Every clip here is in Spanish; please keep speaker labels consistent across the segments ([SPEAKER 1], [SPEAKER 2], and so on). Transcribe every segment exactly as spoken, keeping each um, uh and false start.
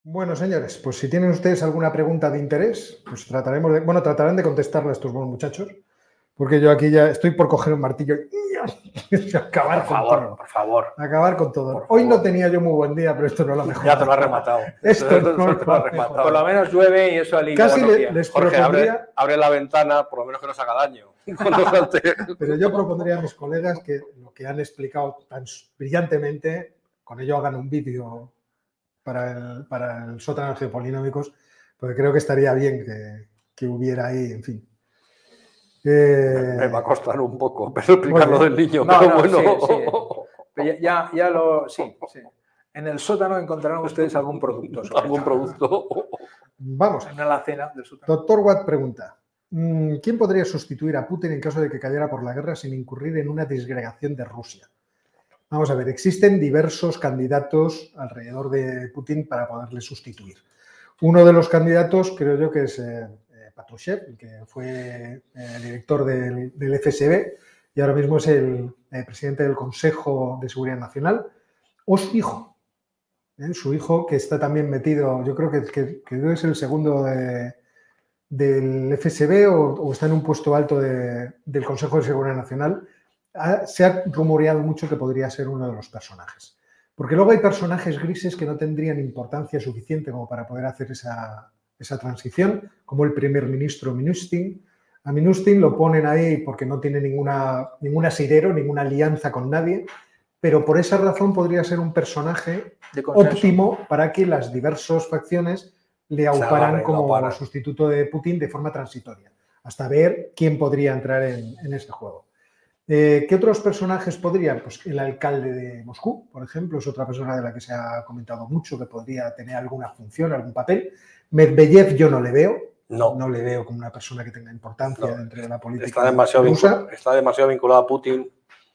[SPEAKER 1] Bueno, señores, pues si tienen ustedes alguna pregunta de interés, pues trataremos de, bueno, tratarán de contestarla a estos buenos muchachos, porque yo aquí ya estoy por coger un martillo y acabar
[SPEAKER 2] por
[SPEAKER 1] con
[SPEAKER 2] favor,
[SPEAKER 1] todo.
[SPEAKER 2] Por favor,
[SPEAKER 1] Acabar con todo.
[SPEAKER 2] Por
[SPEAKER 1] Hoy no
[SPEAKER 2] favor.
[SPEAKER 1] tenía yo muy buen día, pero esto no lo mejor.
[SPEAKER 2] Ya te lo has rematado.
[SPEAKER 1] Esto no
[SPEAKER 2] Esto
[SPEAKER 1] lo
[SPEAKER 2] te lo has
[SPEAKER 1] ha
[SPEAKER 2] rematado.
[SPEAKER 1] mejorado.
[SPEAKER 3] Por lo menos llueve y eso alivia.
[SPEAKER 1] Casi
[SPEAKER 3] Bueno,
[SPEAKER 1] le- les
[SPEAKER 2] Jorge,
[SPEAKER 1] propondría,
[SPEAKER 2] abre, abre la ventana, por lo menos que nos haga daño. Cuando salte.
[SPEAKER 1] pero yo propondría a mis colegas que lo que han explicado tan brillantemente, con ello hagan un vídeo para el, para el sótano de geopolinómicos, porque creo que estaría bien que, que hubiera ahí, en fin. Eh,
[SPEAKER 2] Me va a costar un poco, pero explicarlo del niño.
[SPEAKER 3] No,
[SPEAKER 2] pero
[SPEAKER 3] no,
[SPEAKER 2] bueno.
[SPEAKER 3] sí, sí. Pero ya, ya, ya lo... Sí, sí. En el sótano encontrarán ustedes algún producto. sobre
[SPEAKER 2] Algún
[SPEAKER 3] todo.
[SPEAKER 2] producto.
[SPEAKER 1] Vamos.
[SPEAKER 3] En la cena del sótano.
[SPEAKER 1] Doctor Watt pregunta, ¿quién podría sustituir a Putin en caso de que cayera por la guerra sin incurrir en una disgregación de Rusia? Vamos a ver, existen diversos candidatos alrededor de Putin para poderle sustituir. Uno de los candidatos creo yo que es eh, Patrushev, que fue eh, director del, del F S B y ahora mismo es el eh, presidente del Consejo de Seguridad Nacional, o su hijo. ¿eh? Su hijo que está también metido, yo creo que, que, que es el segundo de, del F S B o, o está en un puesto alto de, del Consejo de Seguridad Nacional. Ha, se ha rumoreado mucho que podría ser uno de los personajes. Porque luego hay personajes grises que no tendrían importancia suficiente como para poder hacer esa, esa transición, como el primer ministro Minustin. A Minustin lo ponen ahí porque no tiene ninguna, ningún asidero, ninguna alianza con nadie, pero por esa razón podría ser un personaje óptimo para que las diversas facciones le auparan como sustituto de Putin de forma transitoria, hasta ver quién podría entrar en, en ese juego. Eh, ¿Qué otros personajes podrían? Pues el alcalde de Moscú, por ejemplo, es otra persona de la que se ha comentado mucho que podría tener alguna función, algún papel. Medvedev yo no le veo,
[SPEAKER 2] no,
[SPEAKER 1] no le veo como una persona que tenga importancia no, dentro de la política
[SPEAKER 2] está demasiado
[SPEAKER 1] rusa.
[SPEAKER 2] Vinculado, está demasiado vinculado a Putin.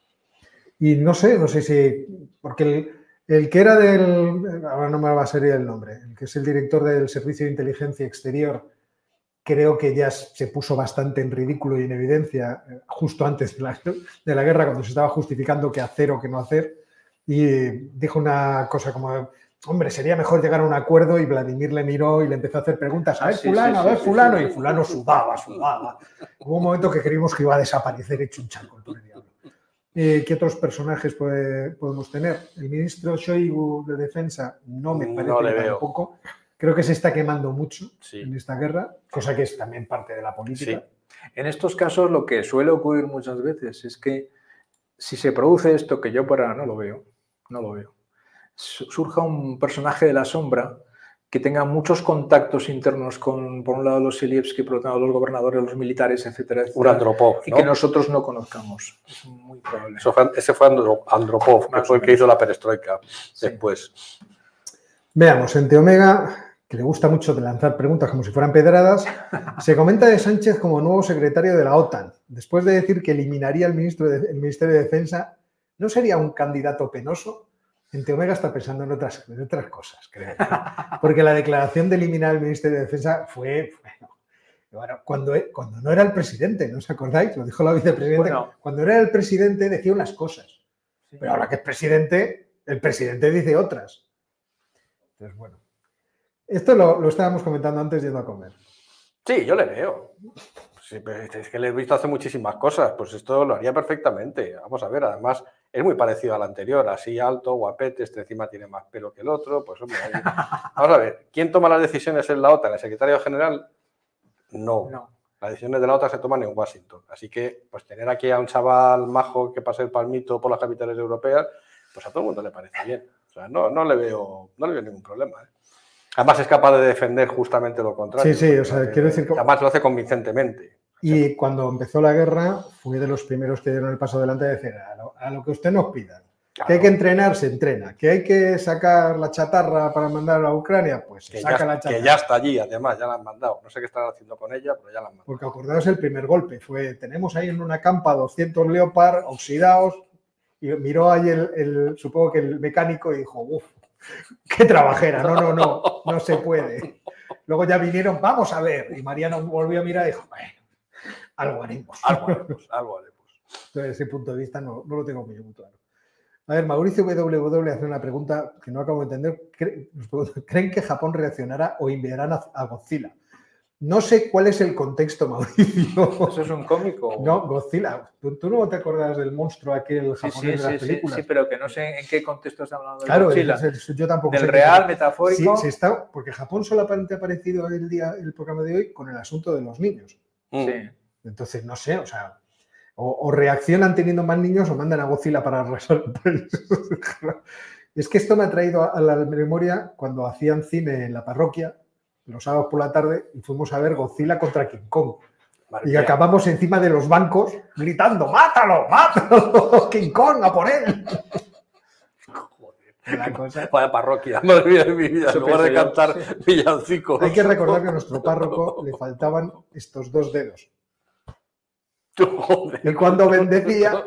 [SPEAKER 1] Y no sé, no sé si... Porque el, el que era del... Ahora no me va a salir el nombre. El que es el director del Servicio de Inteligencia Exterior, creo que ya se puso bastante en ridículo y en evidencia justo antes de la, de la guerra, cuando se estaba justificando qué hacer o qué no hacer, y dijo una cosa como, hombre, sería mejor llegar a un acuerdo, y Vladimir le miró y le empezó a hacer preguntas, a ver, sí, fulano, sí, a ver, sí, fulano, sí, sí. Y fulano sudaba, sudaba. Hubo un momento que creímos que iba a desaparecer hecho un charco el pobre diablo. Eh, ¿Qué otros personajes puede, podemos tener? El ministro Shoigu de Defensa no me parece
[SPEAKER 2] no le
[SPEAKER 1] que
[SPEAKER 2] veo.
[SPEAKER 1] tampoco. Creo que se está quemando mucho
[SPEAKER 2] sí.
[SPEAKER 1] en esta guerra, cosa que es también parte de la política.
[SPEAKER 3] Sí. En estos casos lo que suele ocurrir muchas veces es que si se produce esto, que yo para no lo veo, no lo veo, surja un personaje de la sombra que tenga muchos contactos internos con, por un lado, los Zelensky, por otro lado, los gobernadores, los militares, etcétera, etcétera,
[SPEAKER 2] un Andropov,
[SPEAKER 3] y
[SPEAKER 2] ¿no?
[SPEAKER 3] que nosotros no conozcamos. Es muy probable.
[SPEAKER 2] Eso fue, ese fue Andropov, que fue el que hizo la perestroika sí. después.
[SPEAKER 1] Veamos, en Teomega, que le gusta mucho de lanzar preguntas como si fueran pedradas, se comenta de Sánchez como nuevo secretario de la OTAN. Después de decir que eliminaría el, ministro de, el Ministerio de Defensa, ¿no sería un candidato penoso? En Teomega está pensando en otras, en otras cosas, creo. Porque la declaración de eliminar el Ministerio de Defensa fue, bueno, bueno cuando, cuando no era el presidente, ¿no os acordáis? Lo dijo la vicepresidenta. Bueno, cuando era el presidente decía unas cosas, sí. Pero ahora que es presidente, el presidente dice otras. Entonces, bueno. Esto lo, lo estábamos comentando antes yendo a comer.
[SPEAKER 2] Sí, yo le veo. Sí, es que le he visto hacer muchísimas cosas. Pues esto lo haría perfectamente. Vamos a ver, además es muy parecido al anterior. Así alto, guapete, este encima tiene más pelo que el otro. Pues hombre, ahí... vamos a ver. ¿Quién toma las decisiones en la OTAN? ¿El secretario general? No. no. Las decisiones de la OTAN se toman en Washington. Así que, pues tener aquí a un chaval majo que pase el palmito por las capitales europeas, pues a todo el mundo le parece bien. O sea, no, no le veo, no le veo ningún problema, ¿eh? Además es capaz de defender justamente lo contrario.
[SPEAKER 1] Sí, sí, o sea, quiero decir...
[SPEAKER 2] Que además lo hace convincentemente.
[SPEAKER 1] Y sí. Cuando empezó la guerra, fui de los primeros que dieron el paso adelante de decir, a lo, a lo que usted nos pida. Claro. Que hay que entrenar, se entrena. Que hay que sacar la chatarra para mandar a Ucrania, pues se
[SPEAKER 2] que
[SPEAKER 1] saca
[SPEAKER 2] ya,
[SPEAKER 1] la chatarra.
[SPEAKER 2] Que ya está allí, además, ya la han mandado. No sé qué están haciendo con ella, pero ya la han mandado.
[SPEAKER 1] Porque acordaos el primer golpe, fue, tenemos ahí en una campa doscientos Leopard oxidados, y miró ahí el, el supongo que el mecánico y dijo, uff, qué trabajera, no, no, no, no se puede. Luego ya vinieron, vamos a ver, y Mariano volvió a mirar y dijo, bueno, algo haremos.
[SPEAKER 2] Algo haremos, algo haremos.
[SPEAKER 1] Desde ese punto de vista no, no lo tengo muy claro. A ver, Mauricio W W hace una pregunta que no acabo de entender. ¿Creen que Japón reaccionará o enviarán a Godzilla? No sé cuál es el contexto, Mauricio.
[SPEAKER 3] ¿Eso es un cómico?
[SPEAKER 1] No, Godzilla. ¿Tú, tú no te acuerdas del monstruo aquel japonés
[SPEAKER 3] sí, sí,
[SPEAKER 1] de las
[SPEAKER 3] sí,
[SPEAKER 1] películas?
[SPEAKER 3] Sí, sí, pero que no sé en qué contexto está hablando de
[SPEAKER 1] claro,
[SPEAKER 3] Godzilla.
[SPEAKER 1] Es, es, yo tampoco
[SPEAKER 3] ¿Del
[SPEAKER 1] sé
[SPEAKER 3] real,
[SPEAKER 1] que,
[SPEAKER 3] metafórico?
[SPEAKER 1] Sí, sí está, porque Japón solamente ha aparecido el, día, el programa de hoy con el asunto de los niños.
[SPEAKER 3] Sí.
[SPEAKER 1] Entonces, no sé, o sea, o, o reaccionan teniendo más niños o mandan a Godzilla para arrasar el país. Es que esto me ha traído a la memoria cuando hacían cine en la parroquia, los sábados por la tarde, y fuimos a ver Godzilla contra King Kong. Marquía. Y acabamos encima de los bancos gritando, ¡mátalo, mátalo! ¡King Kong, a por él!
[SPEAKER 2] Joder, la cosa... Vaya parroquia, madre mía de mi vida, en lugar de cantar sí. villancicos.
[SPEAKER 1] Hay que recordar que a nuestro párroco le faltaban estos dos dedos.
[SPEAKER 2] Joder.
[SPEAKER 1] Y cuando bendecía,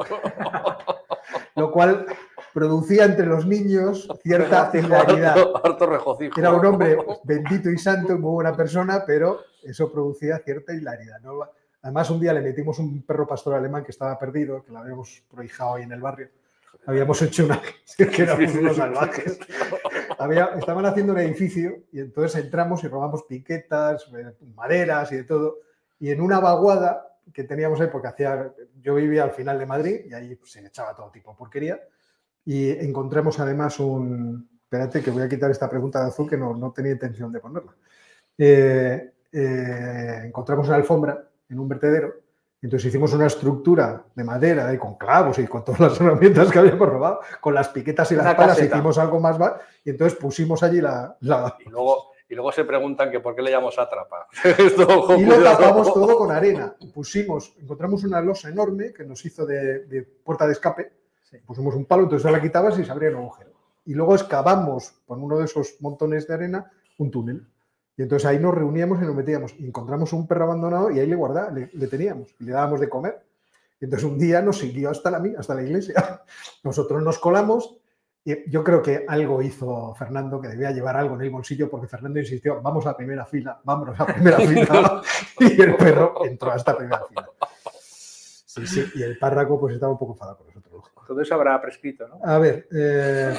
[SPEAKER 1] lo cual... producía entre los niños cierta hilaridad.
[SPEAKER 2] Harto regocijo.
[SPEAKER 1] Era un hombre bendito y santo y muy buena persona, pero eso producía cierta hilaridad, ¿no? Además, un día le metimos un perro pastor alemán que estaba perdido, que lo habíamos prohijado ahí en el barrio. Habíamos hecho una... que éramos unos salvajes. Había, estaban haciendo un edificio y entonces entramos y robamos piquetas, maderas y de todo. Y en una vaguada que teníamos ahí, porque hacía, yo vivía al final de Madrid y ahí pues, se echaba todo tipo de porquería. Y encontramos además un... Espérate que voy a quitar esta pregunta de azul que no, no tenía intención de ponerla. Eh, eh, encontramos una alfombra en un vertedero. Entonces hicimos una estructura de madera y con clavos y con todas las herramientas que habíamos robado, con las piquetas y las una palas, caseta. Hicimos algo más y entonces pusimos allí la... la...
[SPEAKER 2] Y, luego, y luego se preguntan que por qué le llamamos sátrapa.
[SPEAKER 1] Y lo tapamos todo con arena. Pusimos, encontramos una losa enorme que nos hizo de, de puerta de escape. Pusimos un palo, entonces la quitabas y se abría un agujero. Y luego excavamos con uno de esos montones de arena un túnel. Y entonces ahí nos reuníamos y nos metíamos. Y encontramos un perro abandonado y ahí le guardaba, le, le teníamos. Y le dábamos de comer. Y entonces un día nos siguió hasta la, hasta la iglesia. Nosotros nos colamos y yo creo que algo hizo Fernando, que debía llevar algo en el bolsillo, porque Fernando insistió, vamos a la primera fila, vámonos a la primera fila. Y el perro entró a esta primera fila. Sí, sí, y el párroco pues estaba un poco enfadado con nosotros.
[SPEAKER 3] Todo eso habrá prescrito, ¿no?
[SPEAKER 1] A ver, eh...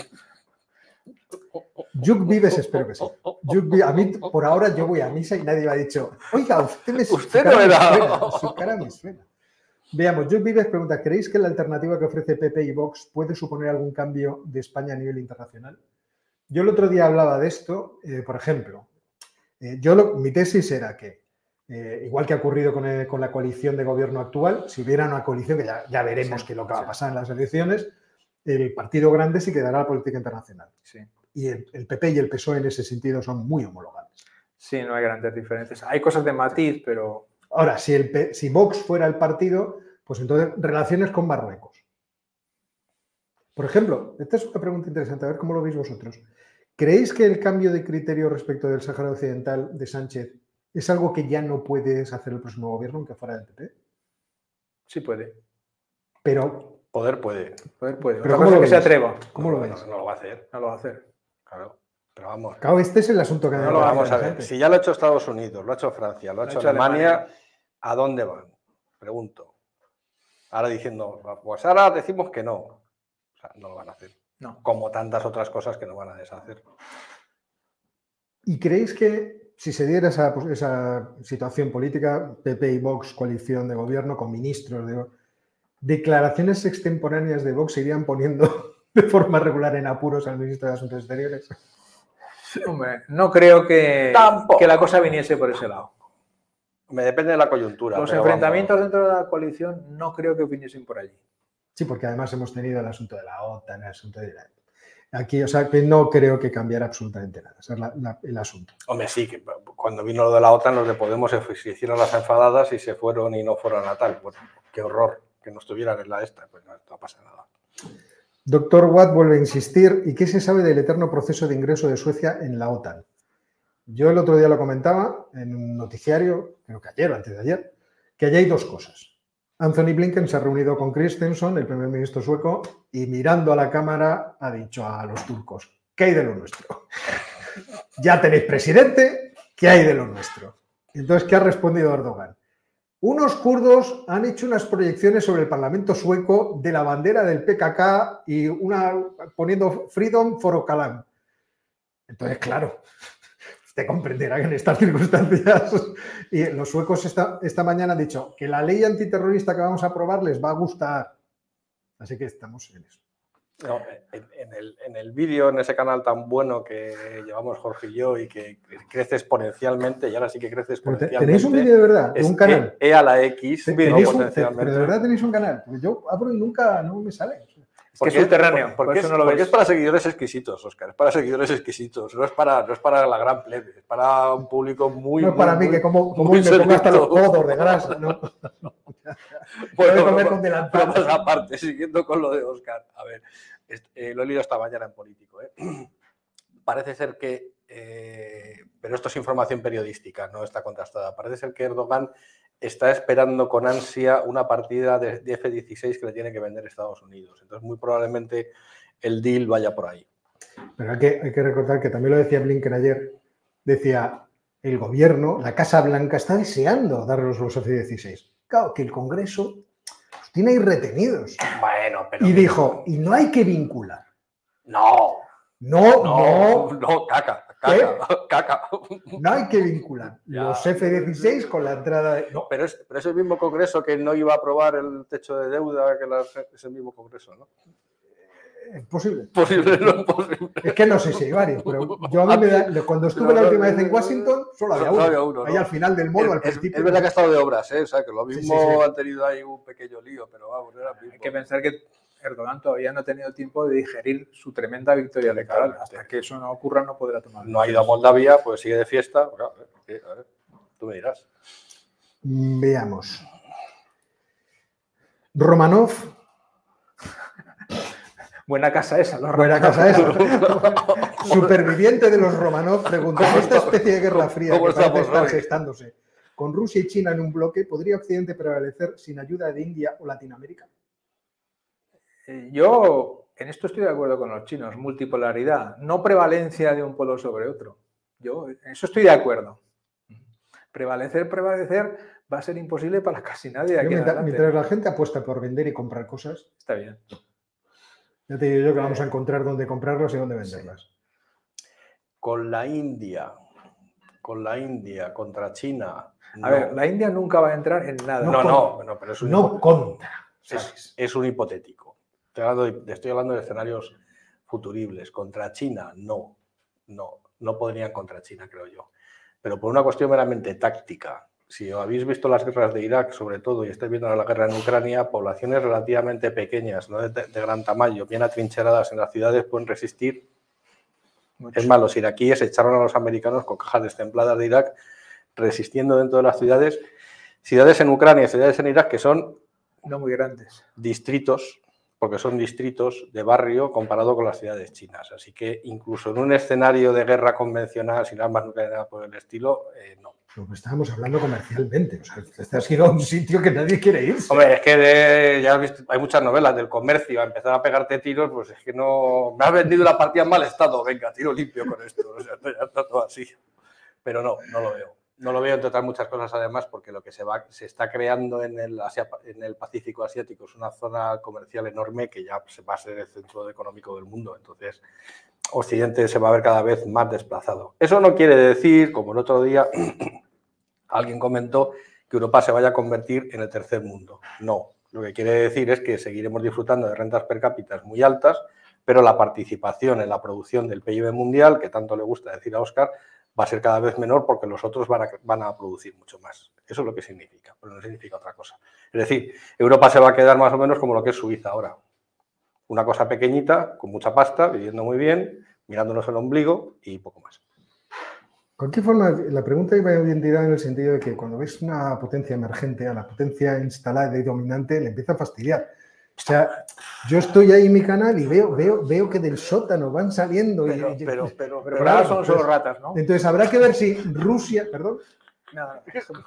[SPEAKER 1] Yuc Vives, espero que sí. Yuc Vives, a mí, por ahora, yo voy a misa y nadie me ha dicho, oiga, usted me
[SPEAKER 2] usted no era.
[SPEAKER 1] Su cara me suena. Veamos, Yuc Vives pregunta, ¿creéis que la alternativa que ofrece P P y Vox puede suponer algún cambio de España a nivel internacional? Yo el otro día hablaba de esto, eh, por ejemplo, eh, yo lo, mi tesis era que Eh, igual que ha ocurrido con, el, con la coalición de gobierno actual, si hubiera una coalición, que ya, ya veremos sí, qué es lo que va a pasar en las elecciones, el partido grande sí quedará la política internacional.
[SPEAKER 3] Sí.
[SPEAKER 1] Y el, el P P y el P S O E en ese sentido son muy homologables.
[SPEAKER 3] Sí, no hay grandes diferencias. Hay cosas de matiz, pero...
[SPEAKER 1] Ahora, si, el, si Vox fuera el partido, pues entonces relaciones con Marruecos. Por ejemplo, esta es una pregunta interesante, a ver cómo lo veis vosotros. ¿Creéis que el cambio de criterio respecto del Sáhara Occidental de Sánchez es algo que ya no puedes hacer el próximo gobierno, aunque fuera del P P?
[SPEAKER 3] Sí puede.
[SPEAKER 1] Pero...
[SPEAKER 2] Poder puede.
[SPEAKER 3] Poder puede.
[SPEAKER 1] Pero ¿cómo lo
[SPEAKER 3] que se atreva.
[SPEAKER 1] ¿Cómo lo
[SPEAKER 2] no,
[SPEAKER 1] veis?
[SPEAKER 2] No, no lo va a hacer.
[SPEAKER 3] No lo va a hacer.
[SPEAKER 2] Claro. Pero vamos.
[SPEAKER 1] Claro, este es el asunto que...
[SPEAKER 2] No lo vamos a ver. Gente. Si ya lo ha hecho Estados Unidos, lo ha hecho Francia, lo ha hecho, hecho Alemania, Alemania, ¿a dónde van? Pregunto. Ahora diciendo, pues ahora decimos que no. O sea, no lo van a hacer.
[SPEAKER 3] No.
[SPEAKER 2] Como tantas otras cosas que no van a deshacer.
[SPEAKER 1] ¿Y creéis que si se diera esa, pues, esa situación política, P P y Vox, coalición de gobierno con ministros, de, declaraciones extemporáneas de Vox se irían poniendo de forma regular en apuros al ministro de Asuntos Exteriores?
[SPEAKER 3] Hombre, no creo que, que la cosa viniese por ese lado.
[SPEAKER 2] Me depende de la coyuntura.
[SPEAKER 3] Los enfrentamientos vamos. dentro de la coalición no creo que viniesen por allí.
[SPEAKER 1] Sí, porque además hemos tenido el asunto de la OTAN, el asunto de la... Aquí, o sea, que no creo que cambiara absolutamente nada. Ese es la, la, el asunto.
[SPEAKER 2] Hombre, sí, que cuando vino lo de la OTAN, los de Podemos se, se hicieron las enfadadas y se fueron y no fueron a tal. Bueno, qué horror que no estuvieran en la esta. Pues no, no pasa nada.
[SPEAKER 1] Doctor Watt vuelve a insistir. ¿Y qué se sabe del eterno proceso de ingreso de Suecia en la OTAN? Yo el otro día lo comentaba en un noticiario, creo que ayer o antes de ayer, que allí hay dos cosas. Anthony Blinken se ha reunido con Christensen, el primer ministro sueco, y mirando a la cámara ha dicho a los turcos, ¿qué hay de lo nuestro? Ya tenéis presidente, ¿qué hay de lo nuestro? Entonces, ¿qué ha respondido Erdogan? Unos kurdos han hecho unas proyecciones sobre el Parlamento sueco de la bandera del P K K y una poniendo Freedom for Öcalan. Entonces, claro, usted comprenderá que en estas circunstancias, y los suecos esta, esta mañana han dicho que la ley antiterrorista que vamos a aprobar les va a gustar. Así que estamos en eso.
[SPEAKER 2] No, en, en el, en el vídeo, en ese canal tan bueno que llevamos Jorge y yo y que crece exponencialmente, y ahora sí que crece exponencialmente.
[SPEAKER 1] ¿Tenéis un vídeo de verdad? ¿De un canal?
[SPEAKER 2] E, e a la X,
[SPEAKER 1] un vídeo potencialmente. ¿Pero de verdad tenéis un canal? Porque yo abro y nunca no me sale.
[SPEAKER 3] Es que es subterráneo,
[SPEAKER 2] porque, porque,
[SPEAKER 3] por
[SPEAKER 2] es,
[SPEAKER 3] no lo
[SPEAKER 2] porque
[SPEAKER 3] ves.
[SPEAKER 2] es para seguidores exquisitos, Óscar, es para seguidores exquisitos, no es para, no es para la gran plebe, es para un público muy...
[SPEAKER 1] No es para
[SPEAKER 2] muy,
[SPEAKER 1] mí, que como, como
[SPEAKER 2] muy
[SPEAKER 1] me pongo hasta los codos de grasa, ¿no?
[SPEAKER 2] Bueno,
[SPEAKER 1] comer con delantal.
[SPEAKER 2] Pero aparte, siguiendo con lo de Óscar, a ver, eh, lo he leído esta mañana en Político, ¿eh? Parece ser que, eh, pero esto es información periodística, no está contrastada, parece ser que Erdogan está esperando con ansia una partida de, de F dieciséis que le tiene que vender Estados Unidos. Entonces, muy probablemente el deal vaya por ahí.
[SPEAKER 1] Pero hay que, hay que recordar que también lo decía Blinken ayer, decía, el gobierno, la Casa Blanca, está deseando darles los F dieciséis. Claro, que el Congreso los tiene ahí retenidos.
[SPEAKER 2] Bueno, pero...
[SPEAKER 1] Y dijo, y no hay que vincular.
[SPEAKER 2] No.
[SPEAKER 1] No,
[SPEAKER 2] no.
[SPEAKER 1] No,
[SPEAKER 2] no, caca, caca, caca.
[SPEAKER 1] No hay que vincular ya. Los F dieciséis con la entrada de...
[SPEAKER 2] No, pero es, pero es el mismo Congreso que no iba a aprobar el techo de deuda, que la, es el mismo Congreso, ¿no?
[SPEAKER 1] Es posible.
[SPEAKER 2] Posible, no es posible.
[SPEAKER 1] Es que no sé si hay varios, pero yo a mí me da, cuando estuve no, la última no, vez en Washington, solo había uno. Había uno, ¿no? Ahí al final del molo, al principio.
[SPEAKER 2] Es, es verdad que ha estado de obras, ¿eh? O sea, que lo mismo sí, sí, sí. han tenido ahí un pequeño lío, pero vamos, era mismo.
[SPEAKER 3] Hay que pensar que Erdogan todavía no ha tenido tiempo de digerir su tremenda victoria electoral. Claro, hasta que eso no ocurra, no podrá tomar.
[SPEAKER 2] No ha ido a Moldavia, pues sigue de fiesta. Claro, a ver, a ver, tú me dirás.
[SPEAKER 1] Veamos. Romanov.
[SPEAKER 3] Buena casa esa, los
[SPEAKER 1] Buena casa esa. Superviviente de los Romanov preguntó, esta especie de guerra fría que parece estar gestándose con Rusia y China en un bloque, ¿podría Occidente prevalecer sin ayuda de India o Latinoamérica?
[SPEAKER 3] Yo en esto estoy de acuerdo con los chinos, multipolaridad, no prevalencia de un polo sobre otro. Yo en eso estoy de acuerdo. Prevalecer, prevalecer va a ser imposible para casi nadie. Aquí
[SPEAKER 1] mientras, mientras la gente apuesta por vender y comprar cosas,
[SPEAKER 3] está bien.
[SPEAKER 1] Ya te digo yo que vamos a encontrar dónde comprarlas y dónde venderlas.
[SPEAKER 2] Con la India, con la India contra China.
[SPEAKER 3] No. A ver, la India nunca va a entrar en nada.
[SPEAKER 2] No, no, no, no pero es un
[SPEAKER 1] no contra.
[SPEAKER 2] Es, es un hipotético. Estoy hablando, de, estoy hablando de escenarios futuribles. Contra China, no. No, no podrían contra China, creo yo. Pero por una cuestión meramente táctica. Si habéis visto las guerras de Irak, sobre todo, y estáis viendo la guerra en Ucrania, poblaciones relativamente pequeñas, no de, de gran tamaño, bien atrincheradas en las ciudades, pueden resistir. Mucho. Es más, los iraquíes echaron a los americanos con cajas destempladas de Irak, resistiendo dentro de las ciudades. Ciudades en Ucrania y ciudades en Irak que son...
[SPEAKER 3] No muy grandes.
[SPEAKER 2] Distritos, porque son distritos de barrio comparado con las ciudades chinas. Así que incluso en un escenario de guerra convencional, sin armas nucleares por el estilo, eh, no.
[SPEAKER 1] Lo que estábamos hablando comercialmente. O sea, este ha sido un sitio que nadie quiere ir.
[SPEAKER 2] Hombre, es que de, ya has visto, hay muchas novelas del comercio, a empezar a pegarte tiros, pues es que no... Me has vendido la partida en mal estado, venga, tiro limpio con esto. O sea, ya está todo así. Pero no, no lo veo. No lo veo entre otras muchas cosas, además, porque lo que se, va, se está creando en el, Asia, en el Pacífico Asiático es una zona comercial enorme que ya se va a ser el centro económico del mundo. Entonces, Occidente se va a ver cada vez más desplazado. Eso no quiere decir, como el otro día alguien comentó, que Europa se vaya a convertir en el tercer mundo. No, lo que quiere decir es que seguiremos disfrutando de rentas per cápita muy altas, pero la participación en la producción del P I B mundial, que tanto le gusta decir a Óscar, va a ser cada vez menor porque los otros van a, van a producir mucho más. Eso es lo que significa, pero no significa otra cosa. Es decir, Europa se va a quedar más o menos como lo que es Suiza ahora. Una cosa pequeñita, con mucha pasta, viviendo muy bien, mirándonos el ombligo y poco más.
[SPEAKER 1] De cualquier forma, la pregunta iba orientada en el sentido de que cuando ves una potencia emergente, a la potencia instalada y dominante, le empieza a fastidiar. O sea, yo estoy ahí en mi canal y veo, veo, veo que del sótano van saliendo.
[SPEAKER 2] Pero,
[SPEAKER 1] y,
[SPEAKER 2] pero, pero, pero,
[SPEAKER 3] pero claro, son solo ratas, ¿no?
[SPEAKER 1] Entonces habrá que ver si Rusia, perdón,
[SPEAKER 3] Nada.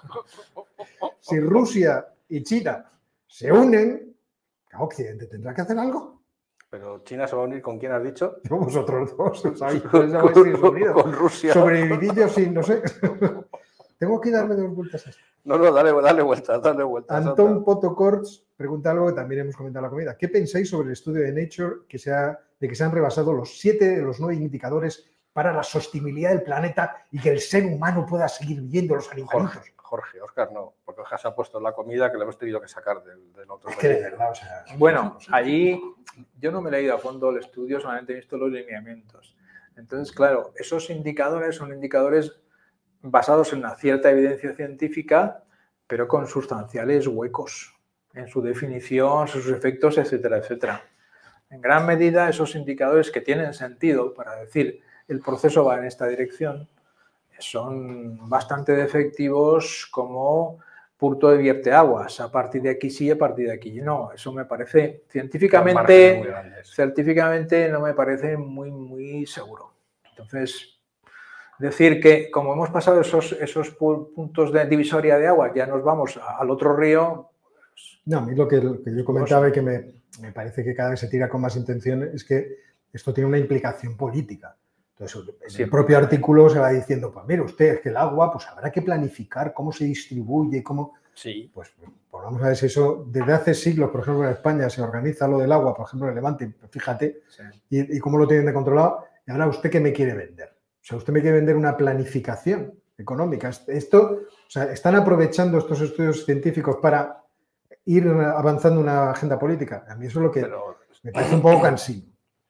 [SPEAKER 1] si Rusia y China se unen, Occidente tendrá que hacer algo.
[SPEAKER 2] Pero China se va a unir con quién has dicho?
[SPEAKER 1] Yo, vosotros dos, ¿sabéis?
[SPEAKER 2] con, con Rusia.
[SPEAKER 1] Sobrevividillos y no sé. tengo que darle dos vueltas a esto.
[SPEAKER 2] No, no, dale, dale vueltas, dale vueltas.
[SPEAKER 1] Antón Potocorts pregunta algo que también hemos comentado en la comida. ¿Qué pensáis sobre el estudio de Nature que se ha, de que se han rebasado los siete de los nueve indicadores para la sostenibilidad del planeta y que el ser humano pueda seguir viviendo los animalitos?
[SPEAKER 2] Jorge, Jorge, Óscar no, porque Óscar se ha puesto en la comida que le hemos tenido que sacar del, del otro.
[SPEAKER 1] Es que de verdad, o sea,
[SPEAKER 3] bueno, allí yo no me he leído a fondo el estudio, solamente he visto los lineamientos. Entonces, claro, esos indicadores son indicadores basados en una cierta evidencia científica, pero con sustanciales huecos en su definición, sus efectos, etcétera, etcétera. En gran medida, esos indicadores que tienen sentido para decir el proceso va en esta dirección son bastante efectivos como punto de vierte aguas. A partir de aquí sí, a partir de aquí no. Eso me parece científicamente, científicamente no me parece muy, muy seguro. Entonces, decir que como hemos pasado esos, esos puntos de divisoria de agua, ya nos vamos al otro río.
[SPEAKER 1] No, a mí lo que, lo que yo comentaba y que me, me parece que cada vez se tira con más intención es que esto tiene una implicación política. Entonces, en sí. el propio artículo se va diciendo, pues mire usted, es que el agua, pues habrá que planificar cómo se distribuye, cómo...
[SPEAKER 2] Sí.
[SPEAKER 1] Pues, pues vamos a ver si eso, desde hace siglos, por ejemplo, en España se organiza lo del agua, por ejemplo, en Levante, fíjate, sí. y, y cómo lo tienen de controlado, y ahora usted qué me quiere vender. O sea, usted me quiere vender una planificación económica. Esto, o sea, están aprovechando estos estudios científicos para ir avanzando una agenda política. A mí eso es lo que Pero... me parece un poco cansino.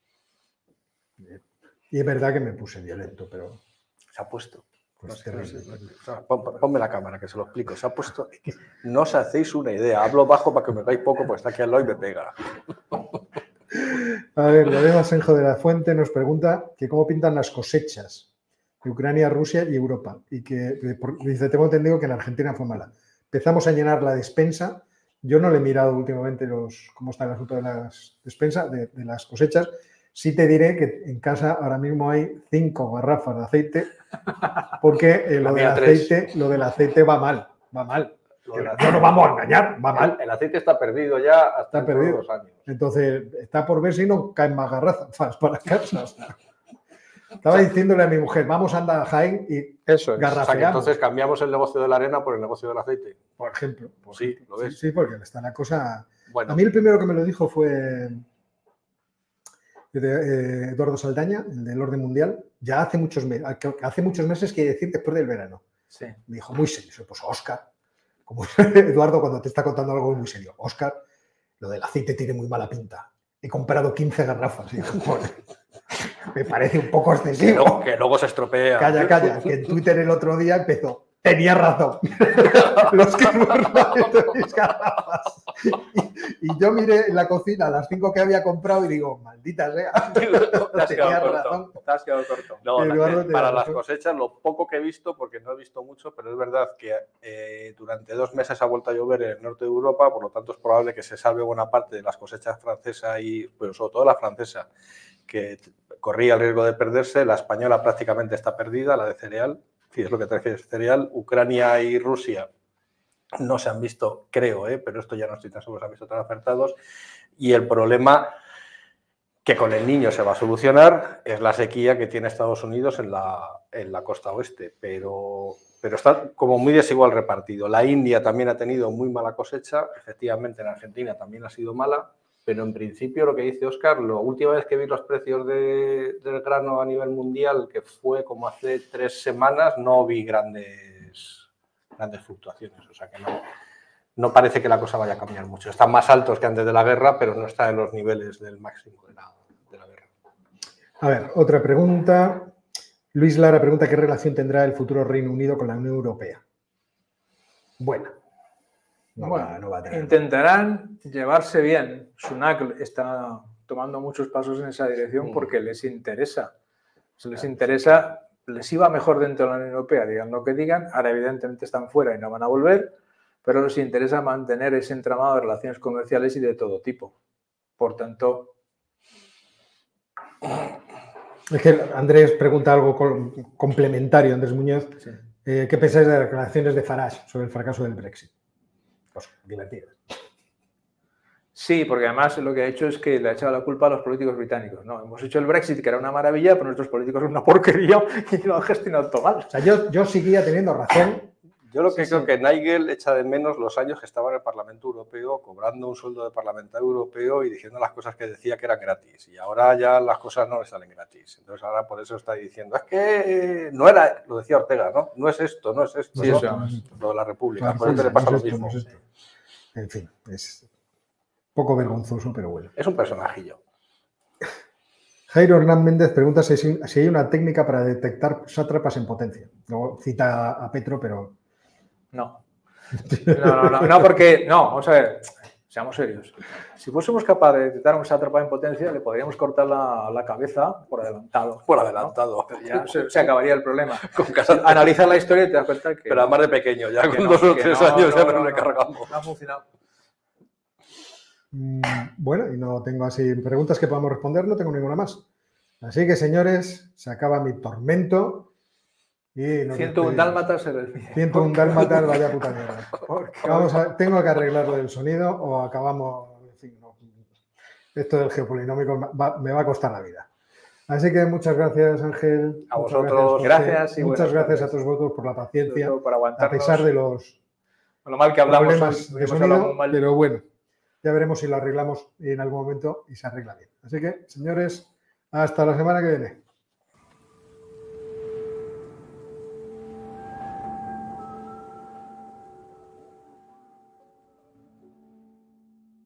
[SPEAKER 1] Y es verdad que me puse violento, pero...
[SPEAKER 2] Se ha puesto.
[SPEAKER 1] Pues
[SPEAKER 2] no sé, no, pon, ponme la cámara, que se lo explico. Se ha puesto... No os hacéis una idea. Hablo bajo para que me veáis poco, porque está aquí al lado y me pega.
[SPEAKER 1] A ver, Lorena Asenjo de la Fuente nos pregunta que cómo pintan las cosechas de Ucrania, Rusia y Europa. Y que, dice, tengo entendido que en Argentina fue mala. Empezamos a llenar la despensa. Yo no le he mirado últimamente los, cómo está el asunto de las despensas, de, de las cosechas. Sí te diré que en casa ahora mismo hay cinco garrafas de aceite porque eh, lo, del aceite, lo del aceite va mal, va mal. No nos vamos a engañar, va mal.
[SPEAKER 2] El, el aceite está perdido ya hasta
[SPEAKER 1] está perdido.
[SPEAKER 2] Dos años.
[SPEAKER 1] Entonces, está por ver si no caen más garrafas para casa. Estaba diciéndole a mi mujer, vamos a andar a Jaén y
[SPEAKER 2] Eso es. O sea, que entonces cambiamos el negocio de la arena por el negocio del aceite.
[SPEAKER 1] Por ejemplo.
[SPEAKER 2] Por sí, ejemplo. ¿Lo ves?
[SPEAKER 1] Sí, sí, porque está la cosa...
[SPEAKER 2] Bueno.
[SPEAKER 1] A mí el primero que me lo dijo fue... de Eduardo Saldaña, el del orden mundial, ya hace muchos meses, hace muchos meses, quiere decir después del verano.
[SPEAKER 3] Sí.
[SPEAKER 1] Me dijo muy serio, pues Óscar, como Eduardo cuando te está contando algo muy serio, Óscar, lo del aceite tiene muy mala pinta. He comprado quince garrafas. Y digo, bueno, me parece un poco excesivo.
[SPEAKER 2] Que luego, que luego se estropea.
[SPEAKER 1] Calla, calla, que en Twitter el otro día empezó. Tenía razón. Los que de mis garrafas. Y, y yo miré en la cocina las cinco que había comprado y digo, maldita sea.
[SPEAKER 2] Te has quedado corto. Te has quedado corto. No, la, para las cosechas, lo poco que he visto, porque no he visto mucho, pero es verdad que eh, durante dos meses ha vuelto a llover en el norte de Europa, por lo tanto es probable que se salve buena parte de las cosechas francesas y, pero sobre todo la francesa, que corría el riesgo de perderse. La española prácticamente está perdida, la de cereal. Si es lo que te refieres, cereal. Ucrania y Rusia no se han visto, creo, ¿eh? Pero esto ya no estoy tan seguro, se han visto tan acertados. Y el problema que con el Niño se va a solucionar es la sequía que tiene Estados Unidos en la, en la costa oeste, pero, pero está como muy desigual repartido. La India también ha tenido muy mala cosecha, efectivamente en Argentina también ha sido mala, pero en principio lo que dice Óscar, la última vez que vi los precios de, del grano a nivel mundial, que fue como hace tres semanas, no vi grandes, grandes fluctuaciones. O sea que no, no parece que la cosa vaya a cambiar mucho. Están más altos que antes de la guerra, pero no está en los niveles del máximo de la, de la guerra.
[SPEAKER 1] A ver, otra pregunta. Luis Lara pregunta qué relación tendrá el futuro Reino Unido con la Unión Europea. Buena.
[SPEAKER 3] No, bueno, va, no va a tener. Intentarán llevarse bien. Sunak está tomando muchos pasos en esa dirección porque les interesa. Si les interesa, les iba mejor dentro de la Unión Europea, digan lo que digan. Ahora, evidentemente, están fuera y no van a volver, pero les interesa mantener ese entramado de relaciones comerciales y de todo tipo. Por tanto...
[SPEAKER 1] Es que Andrés pregunta algo complementario, Andrés Muñoz. Sí. Eh, ¿Qué pensáis de las declaraciones de Farage sobre el fracaso del Brexit? Pues divertidas.
[SPEAKER 3] Sí, porque además lo que ha hecho es que le ha echado la culpa a los políticos británicos. No, hemos hecho el Brexit, que era una maravilla, pero nuestros políticos son una porquería y lo han gestionado todo mal.
[SPEAKER 1] O sea, yo, yo seguía teniendo razón
[SPEAKER 2] Yo lo que
[SPEAKER 1] Sí,
[SPEAKER 2] creo
[SPEAKER 1] sí.
[SPEAKER 2] que Nigel echa de menos los años que estaba en el Parlamento Europeo, cobrando un sueldo de parlamentario europeo y diciendo las cosas que decía que eran gratis. Y ahora ya las cosas no le salen gratis. Entonces ahora por eso está diciendo, es que no era, lo decía Ortega, ¿no? No es esto, no es esto,
[SPEAKER 3] Sí,
[SPEAKER 2] ¿no?
[SPEAKER 3] eso.
[SPEAKER 2] Lo de la República.
[SPEAKER 1] La
[SPEAKER 2] Por eso le
[SPEAKER 1] República,
[SPEAKER 2] pasa
[SPEAKER 1] no
[SPEAKER 2] lo
[SPEAKER 1] es esto,
[SPEAKER 2] mismo.
[SPEAKER 1] no es esto. En fin, es poco vergonzoso, pero bueno.
[SPEAKER 2] Es un personajillo.
[SPEAKER 1] Jairo Hernán Méndez pregunta si, si hay una técnica para detectar sátrapas en potencia. Luego cita a Petro, pero...
[SPEAKER 3] No. No, no, no, no, porque, no, vamos a ver, seamos serios. Si fuésemos capaces de detectar un sátrapa en potencia, le podríamos cortar la, la cabeza por adelantado.
[SPEAKER 2] Por adelantado.
[SPEAKER 3] ¿No? Ya se, se acabaría el problema.
[SPEAKER 2] Con cara-
[SPEAKER 3] Analiza la historia y te das cuenta que...
[SPEAKER 2] Pero además de pequeño, ya
[SPEAKER 3] que
[SPEAKER 2] con
[SPEAKER 3] no,
[SPEAKER 2] dos o
[SPEAKER 3] que
[SPEAKER 2] tres
[SPEAKER 3] no,
[SPEAKER 2] años ya
[SPEAKER 3] no,
[SPEAKER 2] no,
[SPEAKER 3] no,
[SPEAKER 2] le
[SPEAKER 3] no.
[SPEAKER 2] cargamos.
[SPEAKER 3] No ha funcionado.
[SPEAKER 1] Mm, Bueno, y no tengo así preguntas que podamos responder, no tengo ninguna más. Así que, señores, se acaba mi tormento y nos
[SPEAKER 3] ciento uno
[SPEAKER 1] despedimos.
[SPEAKER 3] dálmatas se despide.
[SPEAKER 1] ciento uno dálmatas, vaya puta mierda.
[SPEAKER 3] Porque-
[SPEAKER 1] Vamos a, tengo que arreglar lo del sonido o acabamos... En fin, no. Esto del geopolinómico va- me va a costar la vida. Así que muchas gracias, Ángel.
[SPEAKER 2] A
[SPEAKER 1] Muchas
[SPEAKER 2] vosotros,
[SPEAKER 1] José.
[SPEAKER 3] gracias y
[SPEAKER 1] Muchas
[SPEAKER 3] buenas
[SPEAKER 1] gracias a
[SPEAKER 3] tardes.
[SPEAKER 1] todos vosotros por la
[SPEAKER 3] Sobre
[SPEAKER 1] paciencia,
[SPEAKER 3] todo para
[SPEAKER 1] a
[SPEAKER 3] aguantarnos.
[SPEAKER 1] pesar de los
[SPEAKER 3] Lo mal que hablamos,
[SPEAKER 1] problemas
[SPEAKER 3] hoy,
[SPEAKER 1] de
[SPEAKER 3] hemos hablado
[SPEAKER 1] sonido,
[SPEAKER 3] muy mal.
[SPEAKER 1] pero bueno, ya veremos si lo arreglamos en algún momento y se arregla bien. Así que, señores, hasta la semana que viene.